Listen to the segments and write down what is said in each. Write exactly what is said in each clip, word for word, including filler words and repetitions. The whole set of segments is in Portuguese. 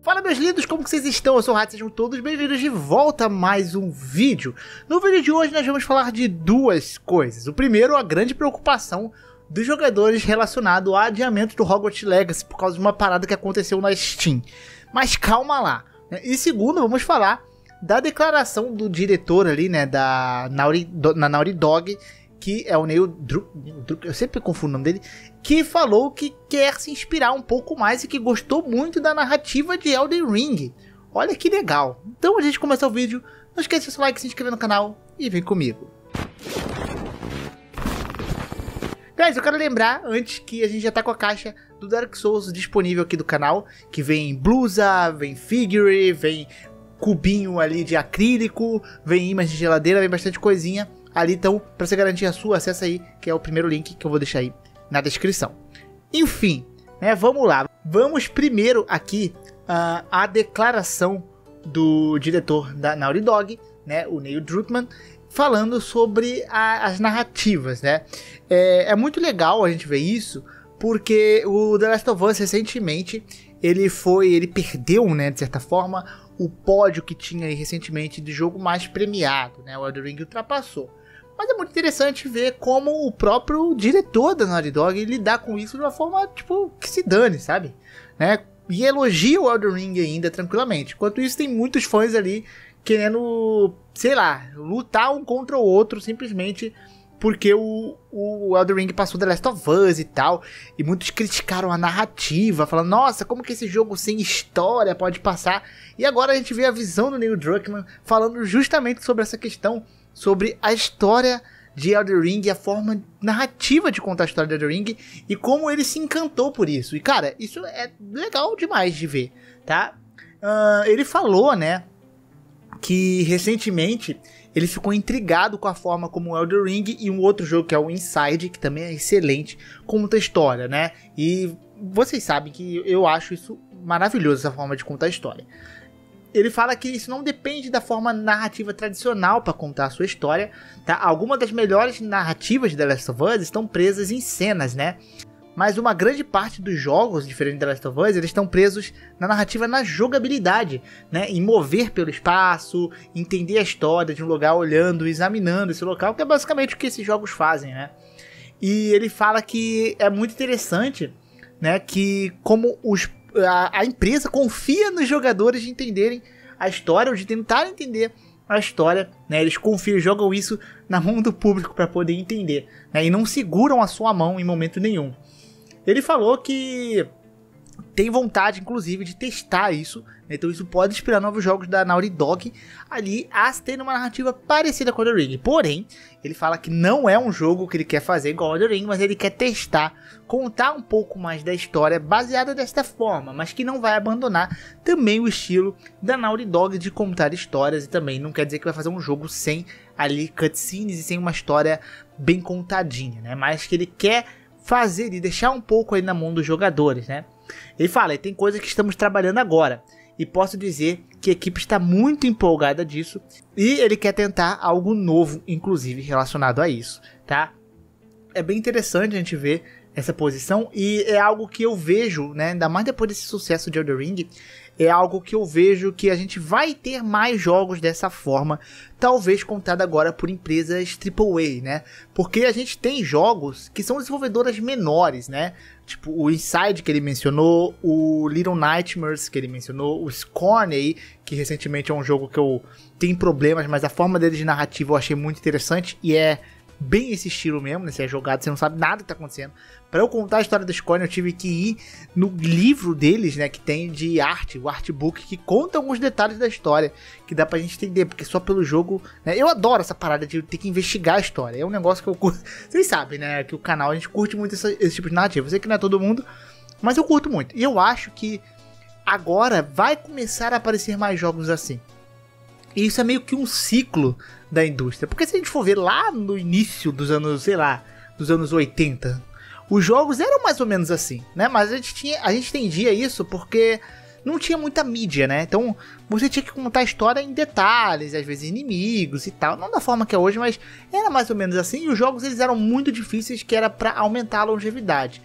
Fala meus lindos, como que vocês estão? Eu sou o Rato, sejam todos bem-vindos de volta a mais um vídeo. No vídeo de hoje nós vamos falar de duas coisas. O primeiro, a grande preocupação dos jogadores relacionado ao adiamento do Hogwarts Legacy por causa de uma parada que aconteceu na Steam. Mas calma lá. E segundo, vamos falar da declaração do diretor ali, né, da Naughty, na Naughty Dog, que é o Neil Druckmann, eu sempre confundo o nome dele, que falou que quer se inspirar um pouco mais e que gostou muito da narrativa de Elden Ring. Olha que legal. Então, a gente começa o vídeo. Não esqueça de seu like, se inscrever no canal e vem comigo. Guys, eu quero lembrar, antes, que a gente já tá com a caixa do Dark Souls disponível aqui do canal, que vem blusa, vem figure, vem cubinho ali de acrílico, vem imã de geladeira, vem bastante coisinha ali. Então, pra você garantir a sua, acessa aí, que é o primeiro link que eu vou deixar aí na descrição. Enfim, né, vamos lá. Vamos primeiro aqui uh, a declaração do diretor da Naughty Dog, né, o Neil Druckmann, falando sobre a, as narrativas, né. É, é muito legal a gente ver isso, porque o The Last of Us recentemente, ele foi, ele perdeu, né, de certa forma, o pódio que tinha aí recentemente de jogo mais premiado, né, o Elden Ring ultrapassou. Mas é muito interessante ver como o próprio diretor da Naughty Dog lidar com isso de uma forma, tipo, que se dane, sabe? Né? E elogia o Elden Ring ainda tranquilamente. Enquanto isso, tem muitos fãs ali querendo, sei lá, lutar um contra o outro simplesmente porque o, o Elden Ring passou The Last of Us e tal. E muitos criticaram a narrativa, falando, nossa, como que esse jogo sem história pode passar? E agora a gente vê a visão do Neil Druckmann falando justamente sobre essa questão, sobre a história de Elden Ring, a forma narrativa de contar a história de Elden Ring e como ele se encantou por isso. E cara, isso é legal demais de ver, tá? Uh, ele falou, né, que recentemente ele ficou intrigado com a forma como o Elden Ring e um outro jogo que é o Inside, que também é excelente, conta a história, né? E vocês sabem que eu acho isso maravilhoso, essa forma de contar a história. Ele fala que isso não depende da forma narrativa tradicional para contar a sua história, tá? Algumas das melhores narrativas de The Last of Us estão presas em cenas, né? Mas uma grande parte dos jogos, diferente de The Last of Us, eles estão presos na narrativa, na jogabilidade, né? Em mover pelo espaço, entender a história de um lugar olhando, examinando esse local, que é basicamente o que esses jogos fazem, né? E ele fala que é muito interessante, né? Que como os A, a empresa confia nos jogadores de entenderem a história, ou de tentar entender a história, né? Eles confiam, jogam isso na mão do público para poder entender, né? E não seguram a sua mão em momento nenhum. Ele falou que tem vontade, inclusive, de testar isso, né? Então isso pode inspirar novos jogos da Naughty Dog ali a ter uma narrativa parecida com o Elden Ring. Porém, ele fala que não é um jogo que ele quer fazer igual ao Elden Ring, mas ele quer testar, contar um pouco mais da história baseada desta forma, mas que não vai abandonar também o estilo da Naughty Dog de contar histórias, e também não quer dizer que vai fazer um jogo sem ali cutscenes e sem uma história bem contadinha, né? Mas que ele quer fazer e deixar um pouco aí na mão dos jogadores, né? Ele fala, tem coisas que estamos trabalhando agora, e posso dizer que a equipe está muito empolgada disso, e ele quer tentar algo novo, inclusive relacionado a isso, tá? É bem interessante a gente ver essa posição, e é algo que eu vejo, né, ainda mais depois desse sucesso de Elden Ring, é algo que eu vejo que a gente vai ter mais jogos dessa forma, talvez contado agora por empresas triplo A, né? Porque a gente tem jogos que são desenvolvedoras menores, né? Tipo o Inside que ele mencionou, o Little Nightmares que ele mencionou, o Scorn aí, que recentemente é um jogo que eu tenho problemas, mas a forma dele de narrativa eu achei muito interessante e é bem esse estilo mesmo, né? Você é jogado, você não sabe nada que tá acontecendo. Pra eu contar a história do Scorn, eu tive que ir no livro deles, né? Que tem de arte, o artbook, que conta alguns detalhes da história, que dá pra gente entender, porque só pelo jogo, né? Eu adoro essa parada de ter que investigar a história. É um negócio que eu curto. Vocês sabem, né? Que o canal, a gente curte muito essa, esse tipo de narrativa. Eu sei que não é todo mundo, mas eu curto muito. E eu acho que agora vai começar a aparecer mais jogos assim. E isso é meio que um ciclo da indústria. Porque se a gente for ver lá no início dos anos, sei lá, dos anos oitenta, os jogos eram mais ou menos assim, né? Mas a gente, tinha, a gente entendia isso porque não tinha muita mídia, né? Então você tinha que contar a história em detalhes, às vezes inimigos e tal. Não da forma que é hoje, mas era mais ou menos assim. E os jogos eles eram muito difíceis, que era pra aumentar a longevidade.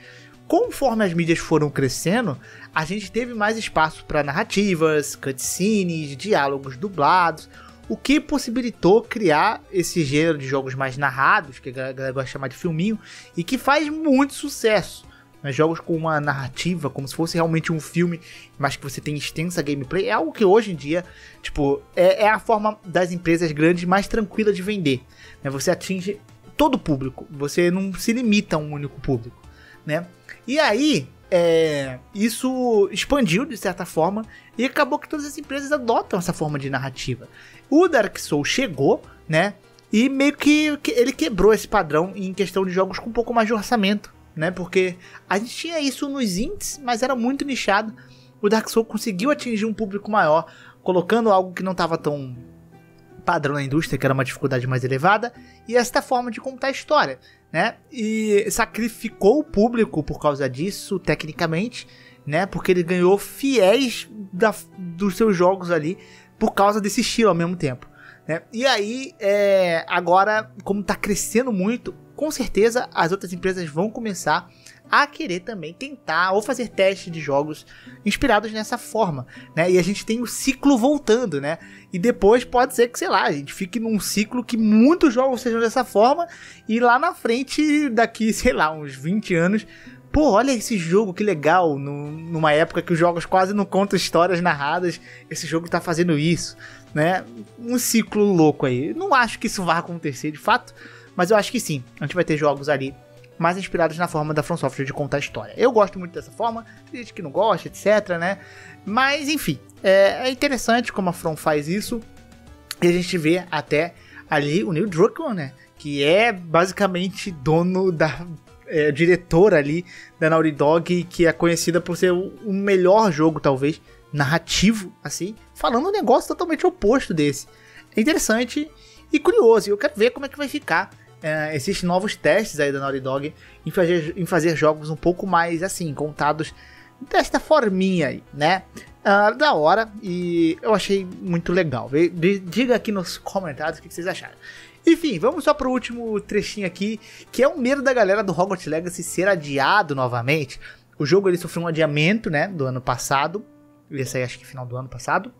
conforme as mídias foram crescendo, a gente teve mais espaço para narrativas, cutscenes, diálogos dublados, o que possibilitou criar esse gênero de jogos mais narrados, que a galera gosta de chamar de filminho, e que faz muito sucesso. Né? Jogos com uma narrativa, como se fosse realmente um filme, mas que você tem extensa gameplay, é algo que hoje em dia, tipo, é, é a forma das empresas grandes mais tranquila de vender. Né? Você atinge todo o público, você não se limita a um único público. Né? E aí, é, isso expandiu de certa forma, e acabou que todas as empresas adotam essa forma de narrativa. O Dark Souls chegou, né, e meio que, que ele quebrou esse padrão em questão de jogos com um pouco mais de orçamento, né, porque a gente tinha isso nos indies, mas era muito nichado. O Dark Souls conseguiu atingir um público maior, colocando algo que não estava tão padrão na indústria, que era uma dificuldade mais elevada, e esta forma de contar a história, né, e sacrificou o público por causa disso, tecnicamente, né, porque ele ganhou fiéis da, dos seus jogos ali, por causa desse estilo ao mesmo tempo, né? E aí, é, agora, como tá crescendo muito, com certeza as outras empresas vão começar a querer também tentar ou fazer testes de jogos inspirados nessa forma, né? E a gente tem o ciclo voltando, né? E depois pode ser que, sei lá, a gente fique num ciclo que muitos jogos sejam dessa forma e lá na frente, daqui, sei lá, uns vinte anos... Pô, olha esse jogo, que legal, no, numa época que os jogos quase não contam histórias narradas, esse jogo tá fazendo isso, né? Um ciclo louco aí. Não acho que isso vá acontecer de fato, mas eu acho que sim, a gente vai ter jogos ali mais inspirados na forma da From Software de contar história. Eu gosto muito dessa forma, tem gente que não gosta, etc, né? Mas, enfim, é, é interessante como a From faz isso, e a gente vê até ali o Neil Druckmann, né? Que é basicamente dono da... É, diretora ali da Naughty Dog, que é conhecida por ser o, o melhor jogo, talvez, narrativo, assim, falando um negócio totalmente oposto desse. É interessante e curioso, e eu quero ver como é que vai ficar é, esses novos testes aí da Naughty Dog em fazer, em fazer jogos um pouco mais, assim, contados desta forminha aí, né? Ah, da hora, e eu achei muito legal. Diga aqui nos comentários o que vocês acharam. Enfim, vamos só pro último trechinho aqui, que é o medo da galera do Hogwarts Legacy ser adiado novamente. O jogo ele sofreu um adiamento, né, do ano passado. Ia sair acho que final do ano passado.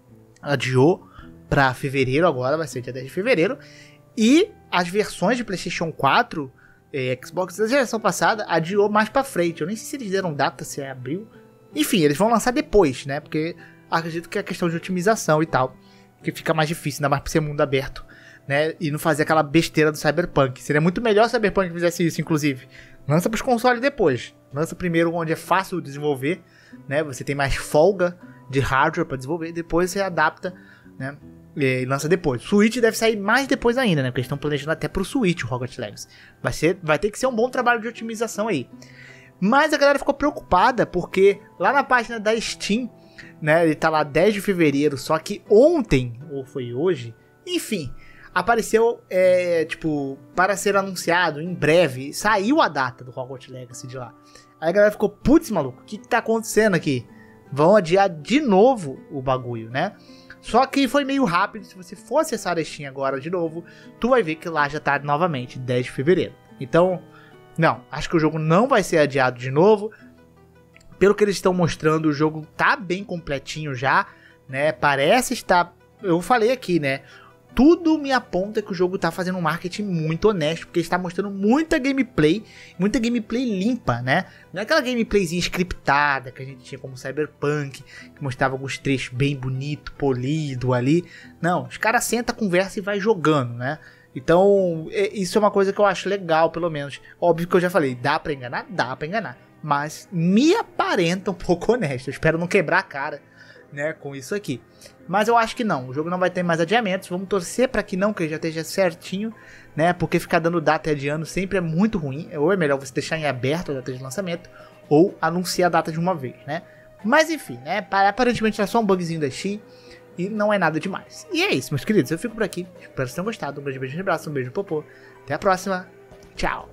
Adiou pra fevereiro agora, vai ser dia dez de fevereiro. E as versões de PlayStation quatro, eh, Xbox da geração passada, adiou mais pra frente. Eu nem sei se eles deram data, se é abril. Enfim, eles vão lançar depois, né, porque acredito que é questão de otimização e tal, que fica mais difícil, ainda mais por ser mundo aberto. Né, e não fazer aquela besteira do Cyberpunk. Seria muito melhor se o Cyberpunk fizesse isso, inclusive. Lança para os consoles depois. Lança primeiro onde é fácil desenvolver, né? Você tem mais folga de hardware para desenvolver. Depois você adapta, né? E lança depois. Switch deve sair mais depois ainda, né? Porque eles estão planejando até pro Switch o Hogwarts Legacy. Vai ser, vai ter que ser um bom trabalho de otimização aí. Mas a galera ficou preocupada porque lá na página da Steam, né? Ele tá lá dez de fevereiro. Só que ontem, ou foi hoje, enfim... Apareceu, é, tipo, para ser anunciado em breve. Saiu a data do Hogwarts Legacy de lá. Aí a galera ficou, putz, maluco, o que, que tá acontecendo aqui? Vão adiar de novo o bagulho, né? Só que foi meio rápido. Se você for acessar a Steam agora de novo, tu vai ver que lá já tá novamente, dez de fevereiro. Então, não, acho que o jogo não vai ser adiado de novo. Pelo que eles estão mostrando, o jogo tá bem completinho já, né? Parece estar... Eu falei aqui, né? Tudo me aponta que o jogo tá fazendo um marketing muito honesto, porque está mostrando muita gameplay, muita gameplay limpa, né? Não é aquela gameplayzinha scriptada que a gente tinha como Cyberpunk, que mostrava alguns trechos bem bonito, polido ali. Não, os caras sentam, conversa e vai jogando, né? Então, isso é uma coisa que eu acho legal, pelo menos. Óbvio que eu já falei, dá pra enganar? Dá pra enganar. Mas me aparenta um pouco honesto. Eu espero não quebrar a cara, né, com isso aqui. Mas eu acho que não, o jogo não vai ter mais adiamentos. Vamos torcer para que não, que ele já esteja certinho, né? Porque ficar dando data e adiando sempre é muito ruim. Ou é melhor você deixar em aberto a data de lançamento, ou anunciar a data de uma vez, né? Mas enfim, né? Aparentemente é só um bugzinho da Steam e não é nada demais. E é isso, meus queridos, eu fico por aqui. Espero que vocês tenham gostado. Um grande beijo, um abraço, um beijo, popô. Até a próxima. Tchau.